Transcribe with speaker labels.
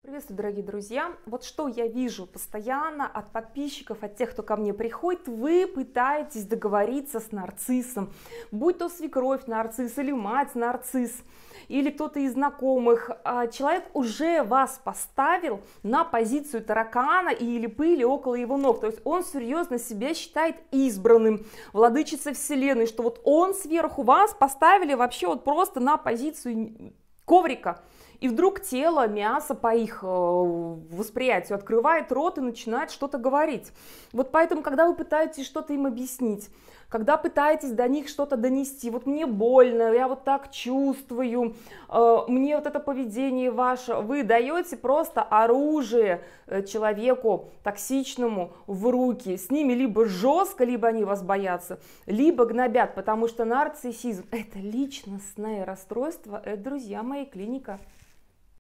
Speaker 1: Приветствую, дорогие друзья! Вот что я вижу постоянно от подписчиков, от тех, кто ко мне приходит, вы пытаетесь договориться с нарциссом, будь то свекровь нарцисс или мать нарцисс, или кто-то из знакомых. Человек уже вас поставил на позицию таракана или пыли около его ног, то есть он серьезно себя считает избранным, владычицей вселенной, что вот он сверху вас поставили вообще вот просто на позицию коврика. И вдруг тело, мясо по их восприятию открывает рот и начинает что-то говорить. Вот поэтому, когда вы пытаетесь что-то им объяснить, когда пытаетесь до них что-то донести, вот мне больно, я вот так чувствую, мне вот это поведение ваше, вы даете просто оружие человеку токсичному в руки. С ними либо жестко, либо они вас боятся, либо гнобят, потому что нарциссизм – это личностное расстройство, это, друзья мои, клиника.